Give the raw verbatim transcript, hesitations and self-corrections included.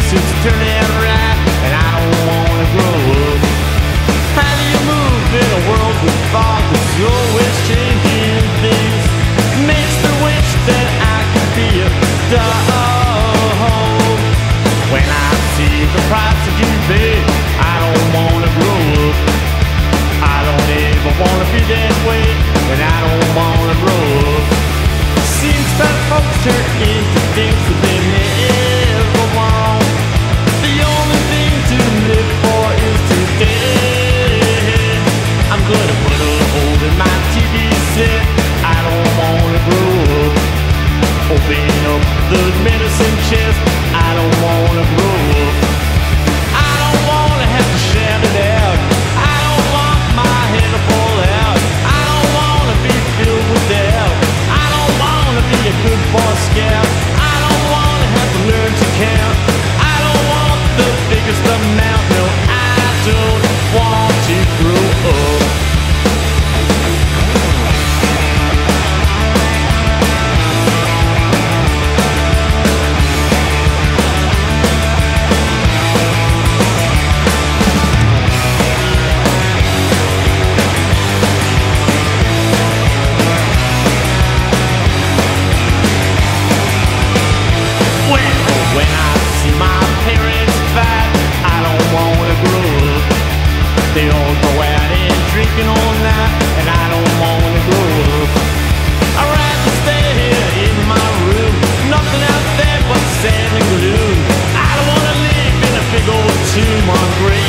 since turning right, and I don't wanna grow up. How do you move in a world with fog that's always changing things? Makes me wish that I could be a dog. When I see the price that you pay, I don't wanna grow up. I don't ever wanna be that way, and I don't wanna grow up. Seems that folks turn into things that they never want. The only thing to live for is today. I'm gonna put a hole in my T V set. I don't wanna grow up. Open up the medicine chest. I don't wanna grow up. I don't wanna have to shout it out. I don't want my head to fall out. I don't wanna be filled with doubt. I don't wanna be a good boy scout. I don't wanna have to learn to count. I don't want the biggest amount. No, I don't want to grow up. When I see my parents fight, I don't wanna grow up. They all go out and drinking all night, and I don't wanna grow up. I'd rather stay here in my room, nothing out there but sand and gloom. I don't wanna live in a big old tomb on grave.